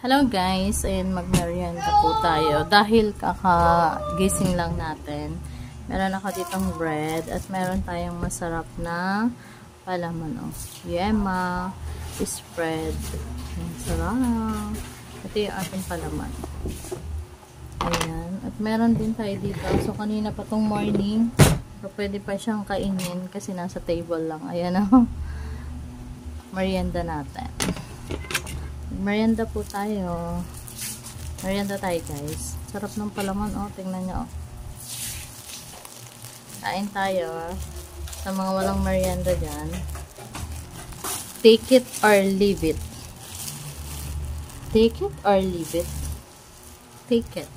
Hello guys, and magmerienda po tayo dahil kakagising lang natin. Meron ako ditong bread at meron tayong masarap na palaman, yema, spread. Ang sarap. Ito yung ating palaman. Ayan. At meron din tayo dito. So kanina pa tong morning, so pwede pa siyang kainin kasi nasa table lang. Ayan merienda natin. Merienda po tayo. Merienda tayo guys. Sarap ng palaman, tingnan nyo. Kain tayo. Sa mga walang merienda dyan. Take it or leave it. Take it or leave it. Take it.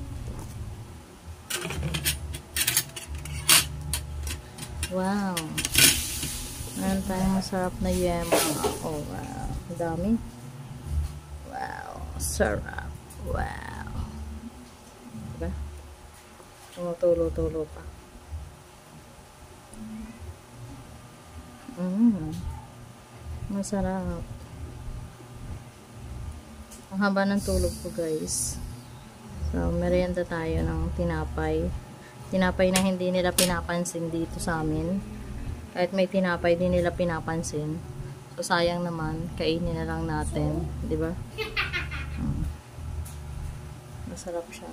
Wow. Meron tayong masarap na yema. Oh wow. Ang dami. Wow, sarap. Wow. Diba? Tumutulo-tulo pa. Masarap. Ang haba ng tulog ko guys. So, merienda tayo ng tinapay. Tinapay na hindi nila pinapansin dito sa amin. Kahit may tinapay, di nila pinapansin. So, sayang naman. Kainin na lang natin. Diba? Masarap siya.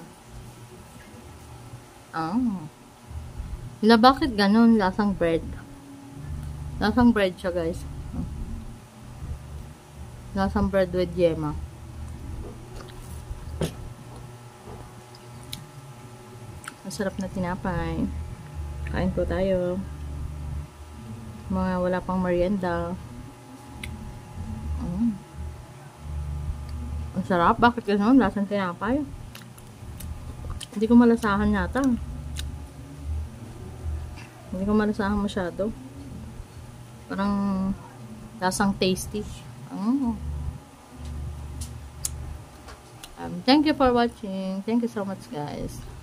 Bakit ganun? Lasang bread. Lasang bread siya, guys. Lasang bread with yema. Masarap na tinapay. Kain po tayo. Mga wala pang merienda. Ang sarap. Bakit gano'n? Lasang tinapay. Hindi ko malasahan yata. Hindi ko malasahan masyado. Parang lasang tasty. Thank you for watching. Thank you so much guys.